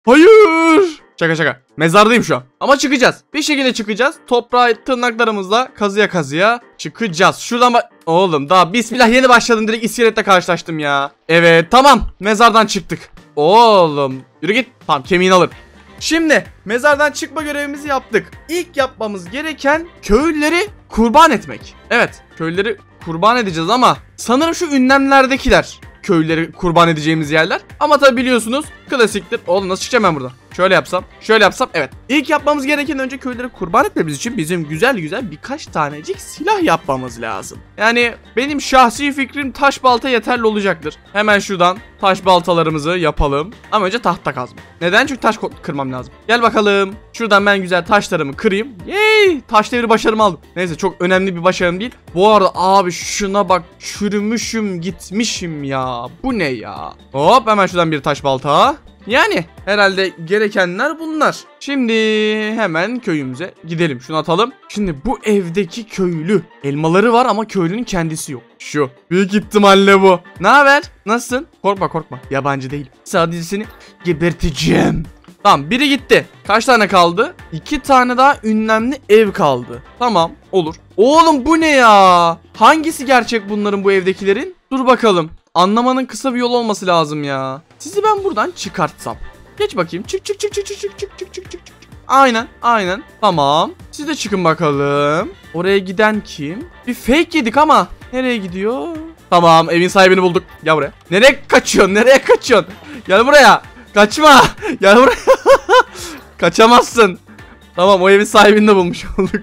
Hayır. Şaka şaka. Mezardayım şu an. Ama çıkacağız. Bir şekilde çıkacağız. Toprağı tırnaklarımızla kazıya kazıya çıkacağız. Şuradan bak. Oğlum daha bismillah yeni başladım. Direkt iskeletle karşılaştım ya. Evet tamam. Mezardan çıktık. Oğlum. Yürü git. Tamam kemiğini alırım. Şimdi mezardan çıkma görevimizi yaptık. İlk yapmamız gereken köylüleri kurban etmek. Evet. Köylüleri kurban edeceğiz ama sanırım şu ünlemlerdekiler köylüleri kurban edeceğimiz yerler. Ama tabi biliyorsunuz klasiktir. Oğlum nasıl çıkacağım ben buradan? Şöyle yapsam, şöyle yapsam. Evet. İlk yapmamız gereken önce köylüleri kurban etmemiz için bizim güzel güzel birkaç tanecik silah yapmamız lazım. Yani benim şahsi fikrim taş balta yeterli olacaktır. Hemen şuradan taş baltalarımızı yapalım. Ama önce tahta kazma. Neden? Çünkü taş kırmam lazım. Gel bakalım. Şuradan ben güzel taşlarımı kırayım. Yey! Taş devri başarımı aldım. Neyse çok önemli bir başarım değil. Bu arada abi şuna bak. Çürümüşüm gitmişim ya. Bu ne ya? Hop hemen şuradan bir taş balta. Yani herhalde gerekenler bunlar. Şimdi hemen köyümüze gidelim. Şunu atalım. Şimdi bu evdeki köylü. Elmaları var ama köylünün kendisi yok. Şu. Büyük ihtimalle bu. Ne haber? Nasılsın? Korkma korkma. Yabancı değil. Sadece seni geberteceğim. Tamam biri gitti. Kaç tane kaldı? 2 tane daha ünlemli ev kaldı. Tamam olur. Oğlum bu ne ya? Hangisi gerçek bunların bu evdekilerin? Dur bakalım. Anlamanın kısa bir yol olması lazım ya. Sizi ben buradan çıkartsam. Geç bakayım. Çık. Aynen. Tamam. Siz de çıkın bakalım. Oraya giden kim? Bir fake yedik ama. Nereye gidiyor? Tamam evin sahibini bulduk. Gel buraya. Nereye kaçıyorsun? Gel buraya. Kaçma. Gel buraya. Kaçamazsın. Tamam o evin sahibini de bulmuş olduk.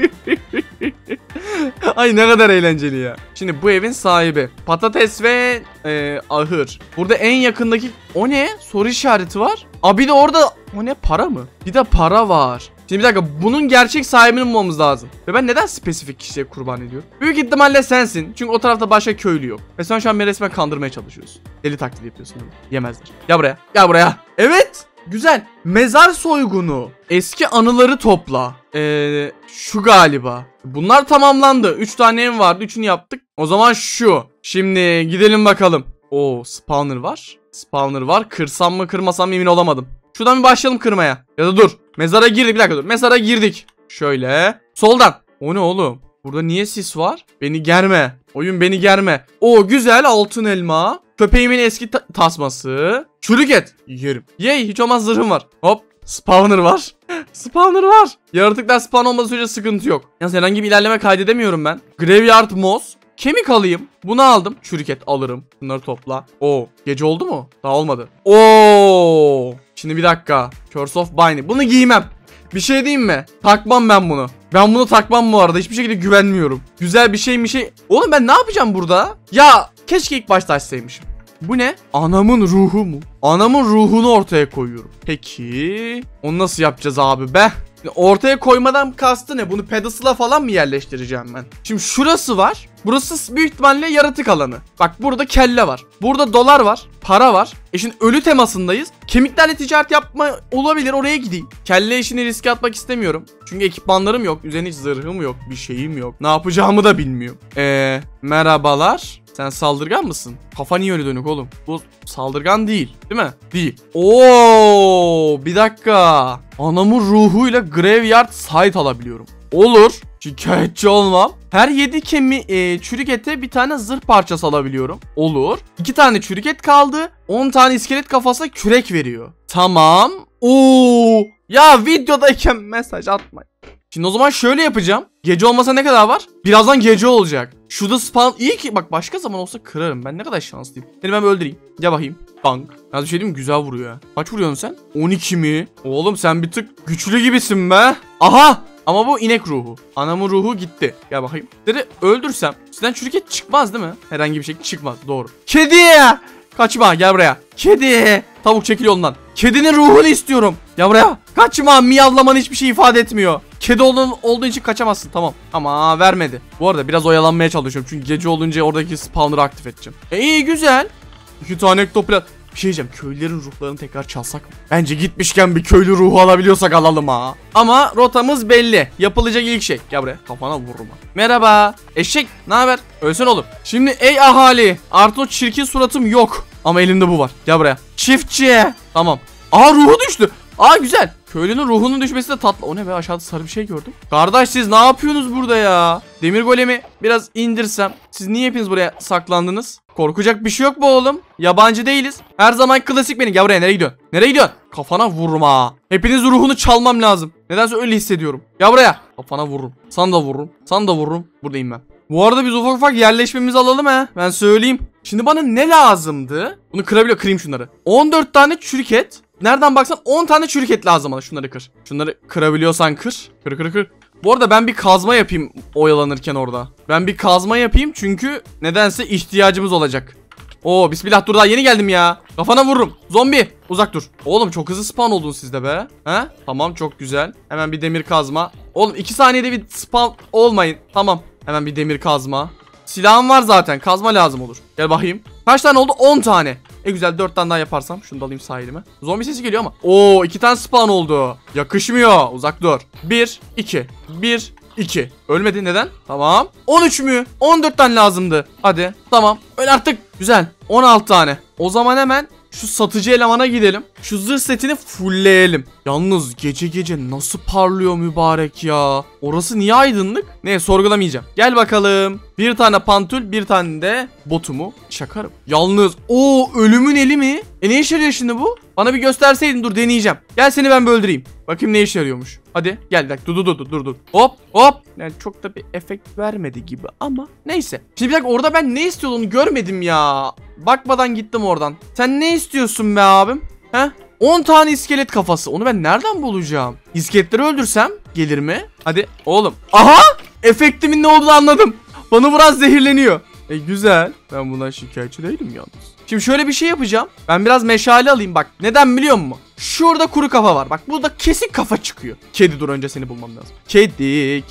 Ay ne kadar eğlenceli ya. Şimdi bu evin sahibi. Patates ve ahır. Burada en yakındaki o ne? Soru işareti var. Bir de orada o ne para mı? Bir de para var. Şimdi bir dakika bunun gerçek sahibini bulmamız lazım. Ve ben neden spesifik kişiye kurban ediyorum? Büyük ihtimalle sensin. Çünkü o tarafta başka köylü yok. Ve sen şu an beni resmen kandırmaya çalışıyorsun. Deli taklidi yapıyorsun değil mi? Yemezler. Gel buraya. Evet. Güzel. Mezar soygunu. Eski anıları topla. Şu galiba. Bunlar tamamlandı. 3 tane ev vardı. 3'ünü yaptık. O zaman şu. Şimdi gidelim bakalım. Spawner var. Kırsam mı kırmasam mı emin olamadım. Şuradan bir başlayalım kırmaya. Ya da dur. Mezara girdik. Bir dakika dur. Mezara girdik. Şöyle. Soldan. O ne oğlum? Burada niye sis var? Beni germe. Oyun beni germe. Güzel altın elma. Köpeğimin eski tasması. Çürük et. Yerim. Yey hiç olmaz zırhım var. Hop. Spawner var. Yaratıklar spawn olmadığı sürece sıkıntı yok. Yalnız herhangi bir ilerleme kaydedemiyorum ben. Graveyard moss. Kemik alayım. Bunu aldım. Çürük et alırım. Bunları topla. Gece oldu mu? Daha olmadı. Şimdi bir dakika. Curse of Binding. Bunu giymem. Bir şey diyeyim mi? Takmam ben bunu. Ben bunu takmam bu arada. Hiçbir şekilde güvenmiyorum. Güzel bir şey. Oğlum ben ne yapacağım burada? Ya keşke ilk başta açsaymışım. Bu ne? Anamın ruhu mu? Anamın ruhunu ortaya koyuyorum. Peki. Onu nasıl yapacağız abi be? Ortaya koymadan kastı ne? Bunu pedestal'a falan mı yerleştireceğim ben? Şimdi şurası var. Burası büyük ihtimalle yaratık alanı. Bak burada kelle var. Burada dolar var. Para var. Şimdi ölü temasındayız. Kemiklerle ticaret yapma olabilir. Oraya gideyim. Kelle işini riske atmak istemiyorum. Çünkü ekipmanlarım yok. Üzerine hiç zırhım yok. Bir şeyim yok. Ne yapacağımı da bilmiyorum. Merhabalar. Sen saldırgan mısın? Kafa niye öyle dönük oğlum? Bu saldırgan değil. Değil mi? Değil. Bir dakika. Anamın ruhuyla Graveyard Site alabiliyorum. Olur. Şikayetçi olmam. Her 7 çürük ete bir tane zırh parçası alabiliyorum. Olur. 2 tane çürük et kaldı. 10 tane iskelet kafasına kürek veriyor. Tamam. Ya videodayken mesaj atmayın. Şimdi o zaman şöyle yapacağım. Gece olmasa ne kadar var? Birazdan gece olacak. Şurada spawn... İyi ki bak başka zaman olsa kırarım. Ben ne kadar şanslıyım. Seni ben öldüreyim. Gel bakayım. Bang. Ya bir şey diyeyim mi? Güzel vuruyor ya. Kaç vuruyorsun sen? 12 mi? Oğlum sen bir tık güçlü gibisin be. Aha. Ama bu inek ruhu. Anamın ruhu gitti. Gel bakayım. Dedi öldürsem. Sizden çürük et çıkmaz değil mi? Herhangi bir şey çıkmaz. Doğru. Kedi. Kaçma gel buraya. Kedi. Tavuk çekil yolundan. Kedinin ruhunu istiyorum. Gel buraya. Kaçma. Miyavlaman hiçbir şey ifade etmiyor. Kedi olduğu için kaçamazsın. Tamam. Ama vermedi. Bu arada biraz oyalanmaya çalışıyorum. Çünkü gece olunca oradaki spawner'ı aktif edeceğim. İyi güzel. 2 tane ektoplat. Bir şey diyeceğim. Köylülerin ruhlarını tekrar çalsak mı? Bence gitmişken bir köylü ruhu alabiliyorsak alalım ha. Ama rotamız belli. Yapılacak ilk şey. Gel buraya. Kafana vurma. Merhaba. Eşek. Ne haber? Ölsün oğlum. Şimdi ey ahali. Artık o çirkin suratım yok. Ama elimde bu var. Gel buraya. Çiftçi. Tamam. Aa ruhu düştü. Aa güzel. Köylünün ruhunun düşmesi de tatlı. O ne be, aşağıda sarı bir şey gördüm. Kardeş siz ne yapıyorsunuz burada ya? Demir golemi biraz indirsem. Siz niye hepiniz buraya saklandınız? Korkacak bir şey yok bu oğlum. Yabancı değiliz. Her zaman klasik benim. Gel buraya, nereye gidiyorsun? Nereye gidiyorsun? Kafana vurma. Hepiniz ruhunu çalmam lazım. Nedense öyle hissediyorum. Gel buraya. Kafana vururum. Sana da vururum. Sana da vururum. Buradayım ben. Bu arada biz ufak ufak yerleşmemizi alalım he. Ben söyleyeyim. Şimdi bana ne lazımdı? Bunu kırayım şunları. 14 tane çürük et. Nereden baksan 10 tane çürük et lazım bana. Şunları kır. Şunları kırabiliyorsan kır. Kır. Bu arada ben bir kazma yapayım oyalanırken orada. Ben bir kazma yapayım çünkü nedense ihtiyacımız olacak. Oo bismillah, dur daha yeni geldim ya. Kafana vururum. Zombi uzak dur. Oğlum çok hızlı spawn oldun siz de be. He? Tamam çok güzel. Hemen bir demir kazma. Oğlum 2 saniyede bir spawn olmayın. Tamam. Hemen bir demir kazma. Silahım var zaten. Kazma lazım olur. Gel bakayım. Kaç tane oldu? 10 tane. Güzel 4 tane daha yaparsam. Şunu da alayım sağ elime. Zombi sesi geliyor ama. Oo 2 tane spawn oldu. Yakışmıyor. Uzak dur. 1, 2. 1, 2. Ölmedi, neden? Tamam. 13 mü? 14 tane lazımdı. Hadi. Tamam. Öl artık. Güzel. 16 tane. O zaman hemen şu satıcı elemana gidelim. Şu zırh setini fullleyelim. Yalnız gece gece nasıl parlıyor mübarek ya. Orası niye aydınlık? Ne, sorgulamayacağım. Gel bakalım. Bir tane pantül, bir tane de botumu çakarım. Yalnız o ölümün eli mi? Ne işe yarıyor şimdi bu? Bana bir gösterseydin, dur deneyeceğim. Gel seni ben bir öldüreyim. Bakayım ne işe yarıyormuş. Hadi gel bir dakika, dur. Hop. Yani çok da bir efekt vermedi gibi ama neyse. Şimdi bir dakika, orada ben ne istiyordum görmedim ya. Bakmadan gittim oradan. Sen ne istiyorsun be abim? He? 10 tane iskelet kafası. Onu ben nereden bulacağım? İskeletleri öldürsem gelir mi? Hadi oğlum. Aha! Efektimin ne olduğunu anladım. Bana biraz zehirleniyor. Güzel. Ben bundan şikayetçi değilim yalnız. Şimdi şöyle bir şey yapacağım. Ben biraz meşale alayım bak. Neden biliyor musun? Şurada kuru kafa var. Bak burada kesin kafa çıkıyor. Kedi, dur önce seni bulmam lazım. Kedi.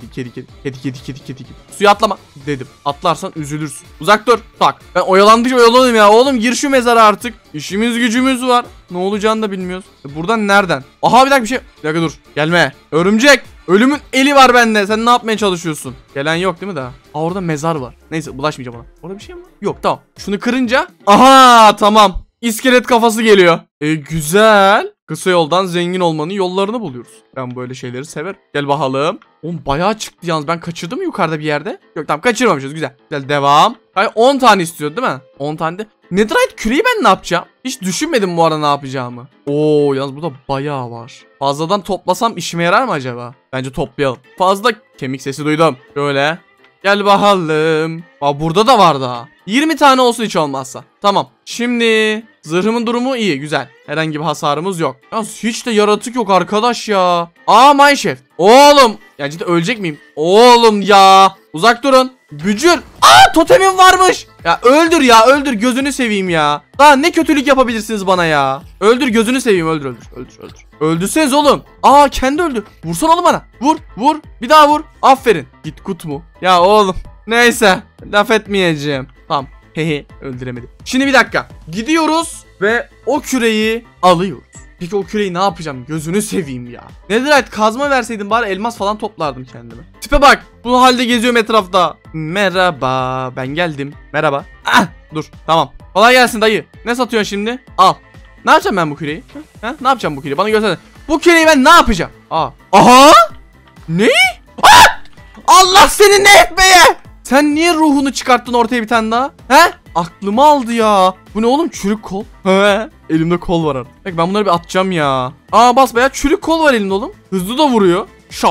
Suya atlama dedim. Atlarsan üzülürsün. Uzak dur. Tak. Ben oyalandıkça oyalanıyorum ya. Oğlum gir şu mezara artık. İşimiz gücümüz var. Ne olacağını da bilmiyoruz. Buradan nereden? Aha bir dakika Bir dakika dur. Gelme. Örümcek. Ölümün eli var bende. Sen ne yapmaya çalışıyorsun? Gelen yok değil mi daha? Aa orada mezar var. Neyse bulaşmayacağım ona. Orada bir şey mi var? Yok tamam. Şunu kırınca. Aha tamam. İskelet kafası geliyor. Güzel. Kısa yoldan zengin olmanın yollarını buluyoruz. Ben böyle şeyleri severim. Gel bakalım. Oğlum bayağı çıktı yalnız. Ben kaçırdım mı yukarıda bir yerde? Yok tamam kaçırmamışız. Güzel. Güzel devam. Hayır 10 tane istiyor değil mi? 10 tane de. Netherite küreği ben ne yapacağım? Hiç düşünmedim bu arada ne yapacağımı. Oo yalnız burada bayağı var. Fazladan toplasam işime yarar mı acaba? Bence toplayalım. Fazla kemik sesi duydum. Şöyle. Gel bakalım. Aa burada da var daha. 20 tane olsun hiç olmazsa. Tamam. Şimdi zırhımın durumu iyi, güzel. Herhangi bir hasarımız yok. Yalnız hiç de yaratık yok arkadaş ya. Aa mineshaft. Oğlum. Ya cidden ölecek miyim? Oğlum ya. Uzak durun. Bücür. Aa totemim varmış. Ya öldür gözünü seveyim ya. Daha ne kötülük yapabilirsiniz bana ya. Öldür gözünü seveyim, öldür. Öldürseniz oğlum. Aa kendi öldü. Vursan oğlum bana. Vur. Bir daha vur. Aferin. Git kut mu? Ya oğlum. Neyse. Laf etmeyeceğim. Tamam. Hehe öldüremedim. Şimdi bir dakika. Gidiyoruz ve o küreyi alıyoruz. Peki o küreyi ne yapacağım? Gözünü seveyim ya. Netherite kazma verseydin bari elmas falan toplardım kendime. Tipe bak. Bu halde geziyorum etrafta. Merhaba. Ben geldim. Merhaba. Ah, dur. Tamam. Kolay gelsin dayı. Ne satıyorsun şimdi? Al. Ne yapacağım ben bu küreyi? Ha? Ne yapacağım bu küreyi? Bana göster. Bu küreyi ben ne yapacağım? Aa. Aha! Ne? Ah! Allah seni ne etmeye? Sen niye ruhunu çıkarttın ortaya bir tane daha? He? Aklımı aldı ya. Bu ne oğlum? Çürük kol. He. Elimde kol var artık. Bak ben bunları bir atacağım ya. Aa basbayağı çürük kol var elimde oğlum. Hızlı da vuruyor.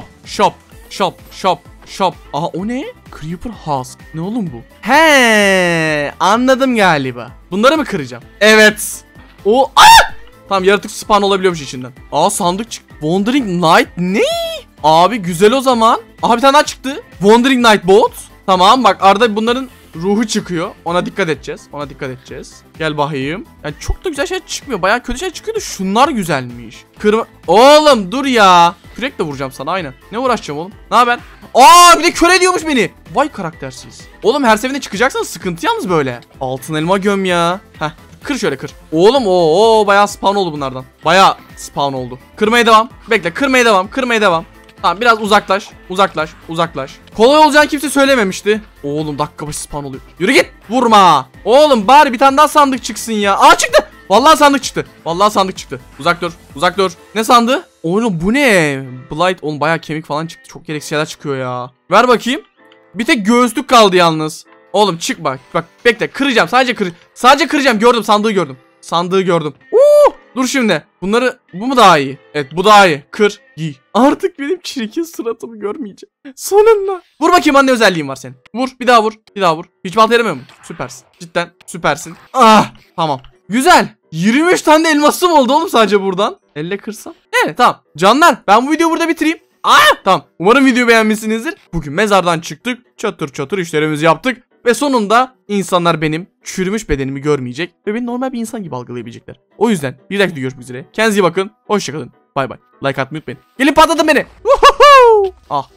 Şop. Aha o ne? Creeper Husk. Ne oğlum bu? He, anladım galiba. Bunları mı kıracağım? Evet. O tamam yaratık spawn olabiliyormuş içinden. Aa sandık çıktı. Wandering Night ne? Abi güzel o zaman. Aha bir tane daha çıktı. Wandering Night Boat. Tamam bak arada bunların ruhu çıkıyor. Ona dikkat edeceğiz. Gel bakayım. Yani çok da güzel şey çıkmıyor. Bayağı kötü şey çıkıyor da şunlar güzelmiş. Kırma. Oğlum dur ya. Kürekle vuracağım sana aynen. Ne uğraşacağım oğlum? Ne haber? Aa bir de kör ediyormuş beni. Vay karaktersiz. Oğlum her seferinde çıkacaksan sıkıntı yalnız böyle. Altın elma göm ya. Heh. Kır şöyle kır. Oğlum o bayağı spawn oldu bunlardan. Bayağı spawn oldu. Kırmaya devam. Bekle kırmaya devam. Tamam biraz uzaklaş. Kolay olacağını kimse söylememişti. Oğlum dakika başı spawn oluyor. Yürü git. Vurma. Oğlum bari bir tane daha sandık çıksın ya. Aa çıktı. Vallahi sandık çıktı. Vallahi sandık çıktı. Uzak dur. Uzak dur. Ne sandı? Oğlum bu ne? Blight oğlum bayağı kemik falan çıktı. Çok gereksiz şeyler çıkıyor ya. Ver bakayım. Bir tek göğüslük kaldı yalnız. Oğlum çık bak. Bak bekle kıracağım. Sadece kıracağım. Gördüm sandığı gördüm. Sandığı gördüm. Dur şimdi. Bunları bu mu daha iyi? Evet bu daha iyi. Kır giy. Artık benim çirkin suratımı görmeyecek. Sonunda. Vur bakayım anne özelliğin var senin. Vur bir daha vur. Bir daha vur. Hiç balta yaramıyor mu? Süpersin. Cidden süpersin. Ah tamam. Güzel. 23 tane de elmasım oldu oğlum sadece buradan. Elle kırsam. Evet tamam. Canlar ben bu videoyu burada bitireyim. Tamam. Umarım videoyu beğenmişsinizdir. Bugün mezardan çıktık. Çatır çatır işlerimizi yaptık. Ve sonunda insanlar benim çürümüş bedenimi görmeyecek. Ve beni normal bir insan gibi algılayabilecekler. O yüzden bir dahaki görüşmek üzere. Kendinize iyi bakın. Hoşçakalın. Bay bay. Like atmayı unutmayın. Gelin patlatın beni. Ah.